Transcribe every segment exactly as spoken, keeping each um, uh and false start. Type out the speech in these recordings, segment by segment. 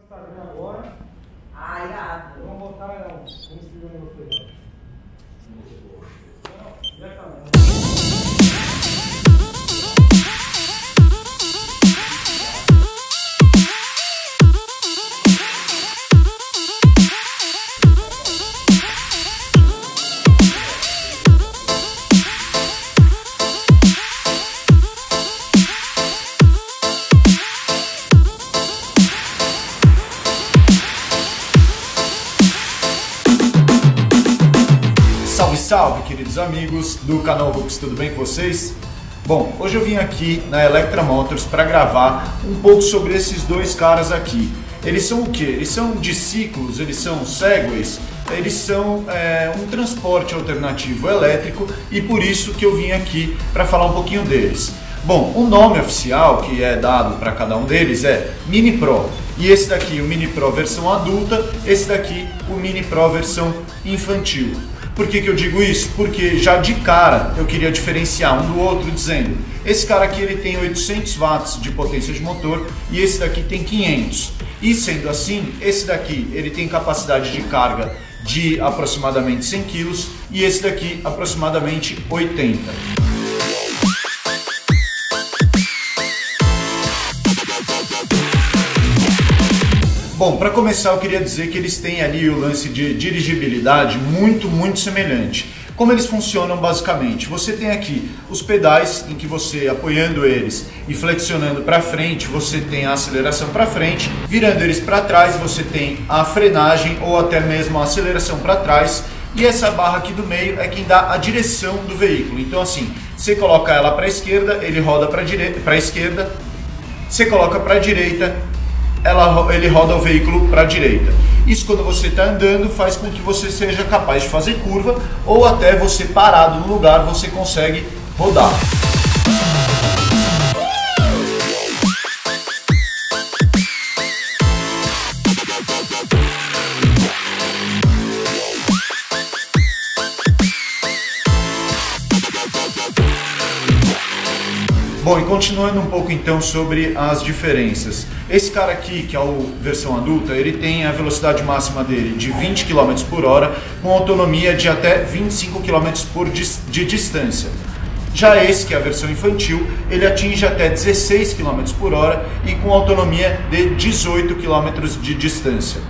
Instagram agora. Ah, irado. Vamos botar um Instagram no vocês. Já tá. Salve, salve, queridos amigos do canal Rux, tudo bem com vocês? Bom, hoje eu vim aqui na Electra Motors para gravar um pouco sobre esses dois caras aqui. Eles são o que? Eles são discípulos, eles são segways, eles são é, um transporte alternativo elétrico e por isso que eu vim aqui para falar um pouquinho deles. Bom, o nome oficial que é dado para cada um deles é Mini Pro. E esse daqui, o Mini Pro versão adulta, esse daqui, o Mini Pro versão infantil. Por que que eu digo isso? Porque já de cara eu queria diferenciar um do outro dizendo, esse cara aqui ele tem oitocentos watts de potência de motor e esse daqui tem quinhentos. E sendo assim, esse daqui ele tem capacidade de carga de aproximadamente cem quilos e esse daqui aproximadamente oitenta. Bom, para começar eu queria dizer que eles têm ali o lance de dirigibilidade muito, muito semelhante. Como eles funcionam basicamente? Você tem aqui os pedais em que você, apoiando eles e flexionando para frente, você tem a aceleração para frente, virando eles para trás você tem a frenagem ou até mesmo a aceleração para trás. E essa barra aqui do meio é quem dá a direção do veículo. Então assim, você coloca ela para a esquerda, ele roda para direita, para a esquerda, você coloca para a direita, Ela, ele roda o veículo para a direita. Isso quando você está andando faz com que você seja capaz de fazer curva ou até você parado no lugar você consegue rodar. Bom, e continuando um pouco então sobre as diferenças. Esse cara aqui, que é o versão adulta, ele tem a velocidade máxima dele de vinte quilômetros por hora, com autonomia de até vinte e cinco quilômetros por de distância. Já esse, que é a versão infantil, ele atinge até dezesseis quilômetros por hora e com autonomia de dezoito quilômetros de distância.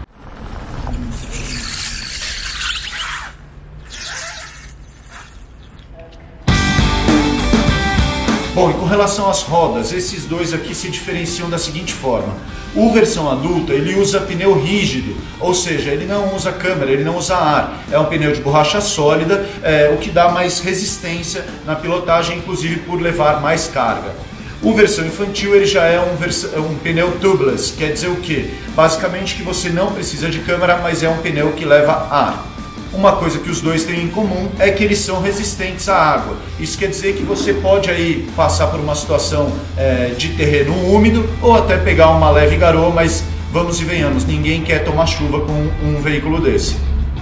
Bom, e com relação às rodas, esses dois aqui se diferenciam da seguinte forma. O versão adulta, ele usa pneu rígido, ou seja, ele não usa câmara, ele não usa ar. É um pneu de borracha sólida, é, o que dá mais resistência na pilotagem, inclusive por levar mais carga. O versão infantil, ele já é um, um pneu tubeless, quer dizer o quê? Basicamente que você não precisa de câmara, mas é um pneu que leva ar. Uma coisa que os dois têm em comum é que eles são resistentes à água. Isso quer dizer que você pode aí passar por uma situação é, de terreno úmido ou até pegar uma leve garoa, mas vamos e venhamos, ninguém quer tomar chuva com um veículo desse.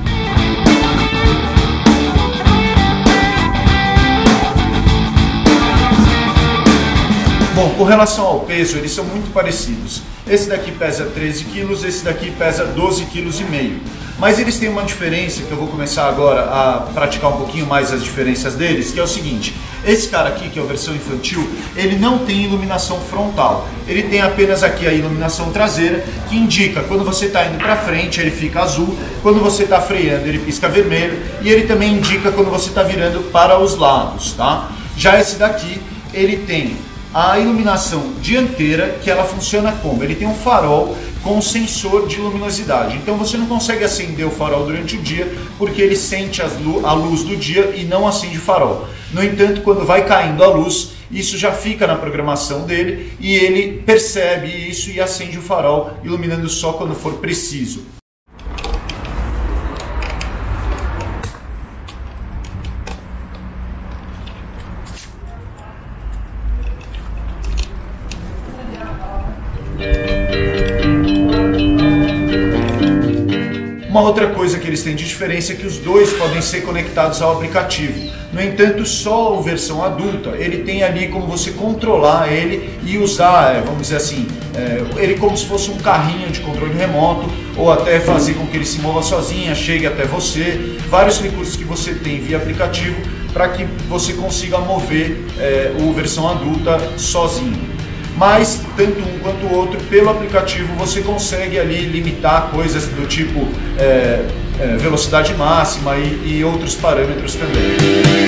Bom, com relação ao peso, eles são muito parecidos. Esse daqui pesa treze quilos, esse daqui pesa doze vírgula cinco quilos. Mas eles têm uma diferença, que eu vou começar agora a praticar um pouquinho mais as diferenças deles, que é o seguinte. Esse cara aqui, que é a versão infantil, ele não tem iluminação frontal. Ele tem apenas aqui a iluminação traseira, que indica quando você está indo para frente, ele fica azul. Quando você está freando, ele pisca vermelho. E ele também indica quando você está virando para os lados, tá? Já esse daqui, ele tem a iluminação dianteira, que ela funciona como? Ele tem um farol com sensor de luminosidade. Então você não consegue acender o farol durante o dia porque ele sente a luz do dia e não acende o farol. No entanto, quando vai caindo a luz, isso já fica na programação dele e ele percebe isso e acende o farol, iluminando só quando for preciso. Uma outra coisa que eles têm de diferença é que os dois podem ser conectados ao aplicativo. No entanto, só a versão adulta, ele tem ali como você controlar ele e usar, vamos dizer assim, é, ele como se fosse um carrinho de controle remoto, ou até fazer com que ele se mova sozinho, chegue até você. Vários recursos que você tem via aplicativo para que você consiga mover é, o versão adulta sozinho. Mas tanto um quanto o outro, pelo aplicativo você consegue ali limitar coisas do tipo é, é, velocidade máxima e, e outros parâmetros também.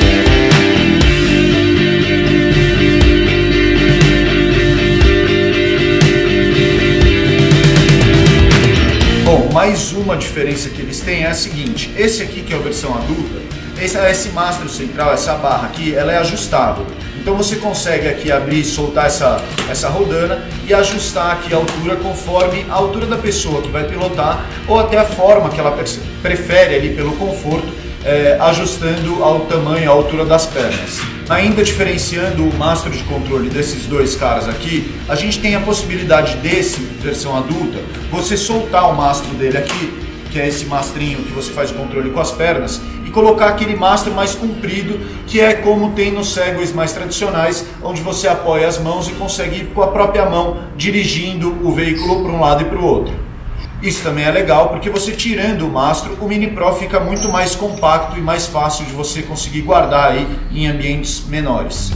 Bom, mais uma diferença que eles têm é a seguinte: esse aqui, que é a versão adulta, esse, esse mastro central, essa barra aqui, ela é ajustável. Então você consegue aqui abrir e soltar essa, essa rodana e ajustar aqui a altura conforme a altura da pessoa que vai pilotar, ou até a forma que ela prefere ali pelo conforto, é, ajustando ao tamanho, a altura das pernas. Ainda diferenciando o mastro de controle desses dois caras aqui, a gente tem a possibilidade desse, versão adulta, você soltar o mastro dele aqui, que é esse mastrinho que você faz o controle com as pernas, e colocar aquele mastro mais comprido, que é como tem nos Segways mais tradicionais, onde você apoia as mãos e consegue ir com a própria mão dirigindo o veículo para um lado e para o outro. Isso também é legal, porque você tirando o mastro, o Mini Pro fica muito mais compacto e mais fácil de você conseguir guardar aí em ambientes menores.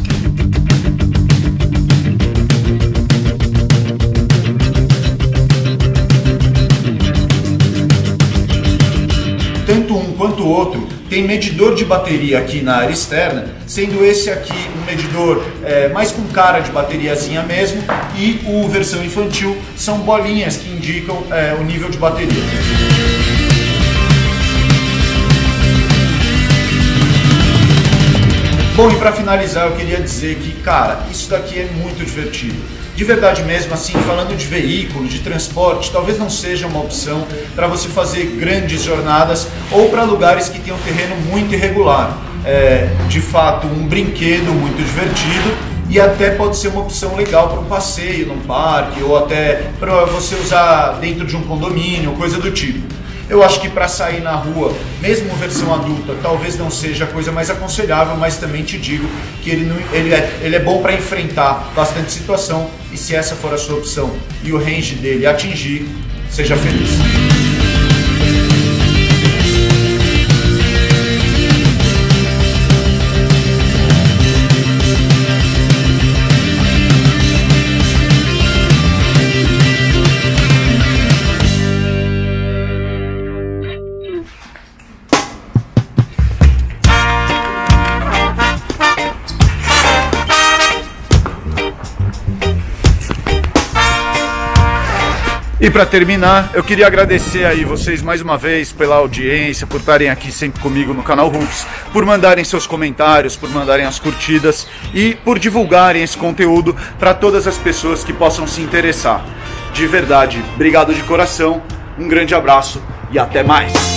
Tanto um quanto o outro tem medidor de bateria aqui na área externa, sendo esse aqui um medidor é, mais com cara de bateriazinha mesmo, e o versão infantil são bolinhas que indicam é, o nível de bateria. Bom, e para finalizar eu queria dizer que, cara, isso daqui é muito divertido. De verdade mesmo, assim, falando de veículo, de transporte, talvez não seja uma opção para você fazer grandes jornadas ou para lugares que tem um terreno muito irregular. É, de fato, um brinquedo muito divertido e até pode ser uma opção legal para um passeio num parque ou até para você usar dentro de um condomínio, coisa do tipo. Eu acho que para sair na rua, mesmo versão adulta, talvez não seja a coisa mais aconselhável, mas também te digo que ele, não, ele, é, ele é bom para enfrentar bastante situação, e se essa for a sua opção e o range dele atingir, seja feliz. E para terminar, eu queria agradecer aí vocês mais uma vez pela audiência, por estarem aqui sempre comigo no canal Hoops, por mandarem seus comentários, por mandarem as curtidas e por divulgarem esse conteúdo para todas as pessoas que possam se interessar. De verdade, obrigado de coração, um grande abraço e até mais!